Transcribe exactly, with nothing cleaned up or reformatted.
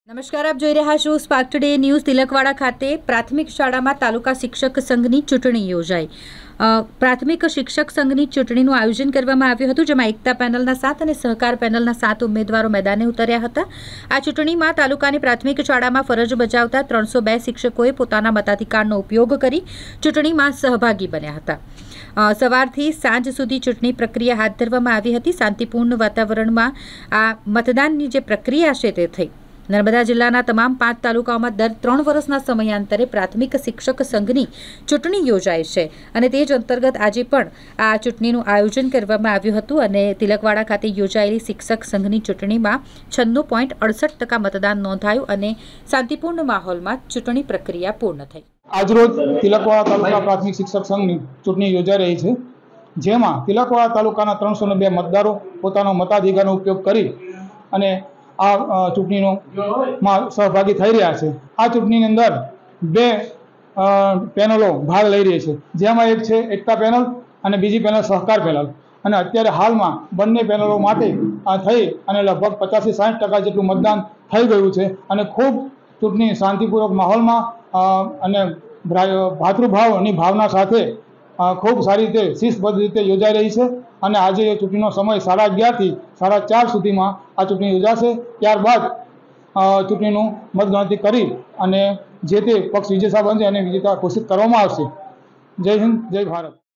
નમસ્કાર, આપ જોઈ રહ્યા છો સ્પાર્ક ટુડે ન્યૂઝ। તિલકવાડા ખાતે પ્રાથમિક શાળામાં તાલુકા શિક્ષક સંઘની ચૂંટણી યોજાઈ। પ્રાથમિક શિક્ષક સંઘની ચૂંટણીનું આયોજન કરવામાં આવ્યું હતું, જેમાં એકતા પેનલના સાત અને સહકાર પેનલના સાત ઉમેદવારો મેદાને ઉતર્યા હતા। આ ચૂંટણીમાં તાલુકાની પ્રાથમિક શાળામાં ફરજ બજાવતા ત્રણસો બે શિક્ષકોએ પોતાના મતાધિકારનો ઉપયોગ કરી ચૂંટણીમાં સહભાગી બન્યા હતા। સવારથી સાંજ સુધી ચૂંટણી પ્રક્રિયા હાથ ધરવામાં આવી હતી। શાંતિપૂર્ણ વાતાવરણમાં આ મતદાનની જે પ્રક્રિયા છે તે થઈ। નર્મદા જિલ્લાના તમામ પાંચ તાલુકાઓમાં દર ત્રણ વર્ષના સમયાંતરે પ્રાથમિક શિક્ષક સંઘની ચૂંટણી યોજાય છે અને તે જ અંતર્ગત આજે પણ આ ચૂંટણીનું આયોજન કરવામાં આવ્યું હતું અને તિલકવાડા ખાતે યોજાયેલી શિક્ષક સંઘની ચૂંટણીમાં છન્નું પોઈન્ટ અડસઠ ટકા મતદાન નોંધાયું અને શાંતિપૂર્ણ માહોલમાં ચૂંટણી પ્રક્રિયા પૂર્ણ થઈ। આજરોજ તિલકવાડા તાલુકા પ્રાથમિક શિક્ષક સંઘની ચૂંટણી યોજાઈ રહી છે, જેમાં તિલકવાડા તાલુકાના ત્રણસો ને બે મતદારો પોતાનો મતાધિકારનો ઉપયોગ કરી અને આ ચૂંટણીનો માં સહભાગી થઈ રહ્યા છે। આ ચૂંટણીની અંદર બે પેનલો ભાગ લઈ રહી છે, જેમાં એક છે એકતા પેનલ અને બીજી પેનલ સહકાર પેનલ। અને અત્યારે હાલમાં બંને પેનલો માટે થઈ અને લગભગ પચાસથી સાઠ ટકા જેટલું મતદાન થઈ ગયું છે અને ખૂબ ચૂંટણી શાંતિપૂર્વક માહોલમાં અને ભાતૃભાવની ભાવના સાથે ખૂબ સારી રીતે શિસ્તબદ્ધ રીતે યોજાઈ રહી છે। અને આજે એ ચૂંટણીનો સમય સાડા અગિયારથી સાડા ચાર સુધીમાં આ ચૂંટણી યોજાશે। ત્યારબાદ ચૂંટણીનું મતગણતરી કરી અને જે તે પક્ષ વિજેતા બનશે અને વિજેતા ઘોષિત કરવામાં આવશે। જય હિન્દ, જય ભારત।